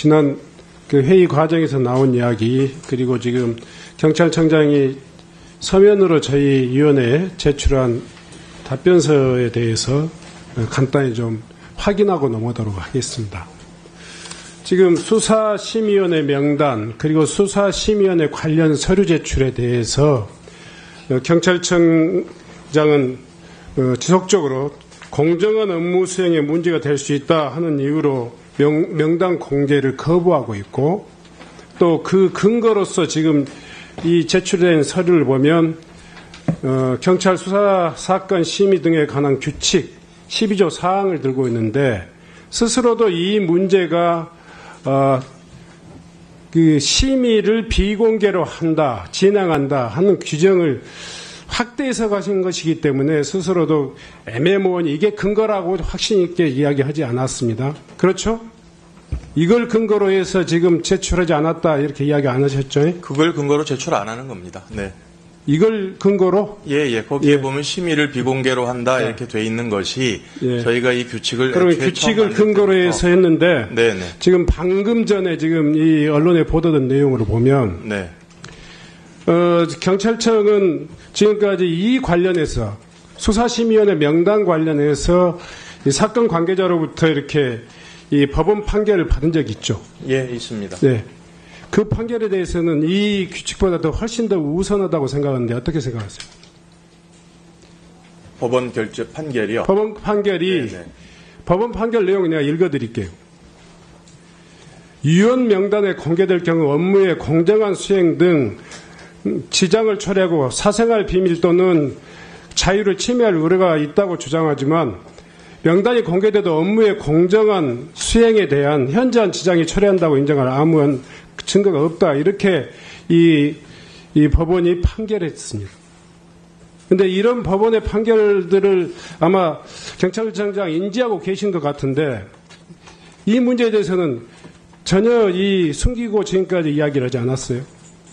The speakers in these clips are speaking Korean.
지난 그 회의 과정에서 나온 이야기, 그리고 지금 경찰청장이 서면으로 저희 위원회에 제출한 답변서에 대해서 간단히 좀 확인하고 넘어가도록 하겠습니다. 지금 수사심의위원회 명단, 그리고 수사심의위원회 관련 서류 제출에 대해서 경찰청장은 지속적으로 공정한 업무 수행에 문제가 될 수 있다 하는 이유로 명단 공개를 거부하고 있고, 또 그 근거로서 지금 이 제출된 서류를 보면 경찰 수사 사건 심의 등에 관한 규칙 12조 사항을 들고 있는데, 스스로도 이 문제가 그 심의를 비공개로 한다, 진행한다 하는 규정을 확대해서 가신 것이기 때문에 스스로도 애매모호한 이게 근거라고 확신 있게 이야기하지 않았습니다. 그렇죠? 이걸 근거로 해서 지금 제출하지 않았다 이렇게 이야기 안 하셨죠? 그걸 근거로 제출 안 하는 겁니다. 네. 이걸 근거로? 예. 거기에 보면 심의를 비공개로 한다 이렇게 돼 있는 것이 저희가 이 규칙을 그러면 규칙을 근거로 해서 했는데 지금 방금 전에 지금 이 언론에 보도된 내용으로 보면 경찰청은 지금까지 이 관련해서 수사심의위원회 명단 관련해서 이 사건 관계자로부터 이렇게 이 법원 판결을 받은 적이 있죠. 예, 있습니다. 네. 그 판결에 대해서는 이 규칙보다도 훨씬 더 우선하다고 생각하는데 어떻게 생각하세요? 법원 결정 판결이요? 법원 판결이 법원 판결 내용 내가 읽어드릴게요. 위원 명단에 공개될 경우 업무의 공정한 수행 등 지장을 초래하고 사생활 비밀 또는 자유를 침해할 우려가 있다고 주장하지만, 명단이 공개돼도 업무의 공정한 수행에 대한 현저한 지장이 초래한다고 인정할 아무런 증거가 없다, 이렇게 이 법원이 판결했습니다. 그런데 이런 법원의 판결들을 아마 경찰청장 인지하고 계신 것 같은데, 이 문제에 대해서는 전혀 이 숨기고 지금까지 이야기를 하지 않았어요.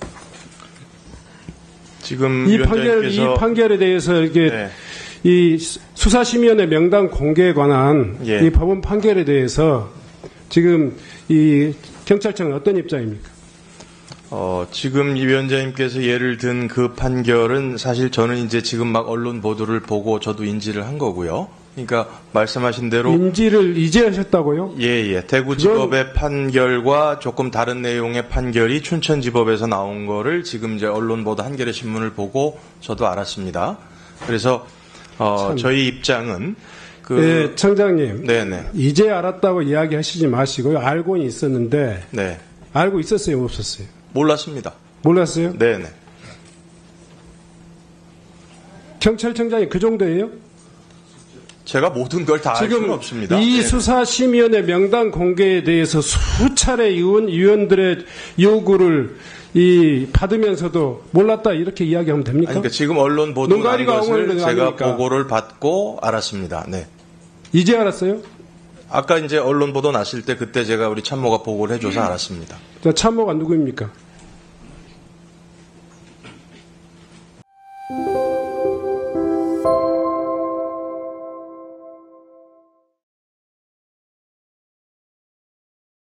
지금 이 판결에 대해서 이게 이 수사심의위원회 명단 공개에 관한 이 법원 판결에 대해서 지금 이 경찰청은 어떤 입장입니까? 지금 이 위원장님께서 예를 든 그 판결은 사실 저는 이제 지금 막 언론 보도를 보고 저도 인지를 한 거고요. 그러니까 말씀하신 대로 인지를 이제 하셨다고요? 예. 대구지법의 판결과 조금 다른 내용의 판결이 춘천지법에서 나온 거를 지금 이제 언론 보도 한겨레 신문을 보고 저도 알았습니다. 그래서 저희 입장은 네, 청장님. 이제 알았다고 이야기하시지 마시고요. 알고는 있었는데 알고 있었어요, 없었어요? 몰랐습니다. 몰랐어요? 네네. 경찰청장이 그 정도예요? 제가 모든 걸 다 알 수는 없습니다. 이 수사심의위원회 명단 공개에 대해서 수차례 위원들의 요구를 받으면서도 몰랐다 이렇게 이야기하면 됩니까? 그러니까 지금 언론 보도 난 것을 제가 보고를 받고 알았습니다. 네. 이제 알았어요? 아까 이제 언론 보도 났을 때 그때 제가 우리 참모가 보고를 해줘서 알았습니다. 참모가 누구입니까?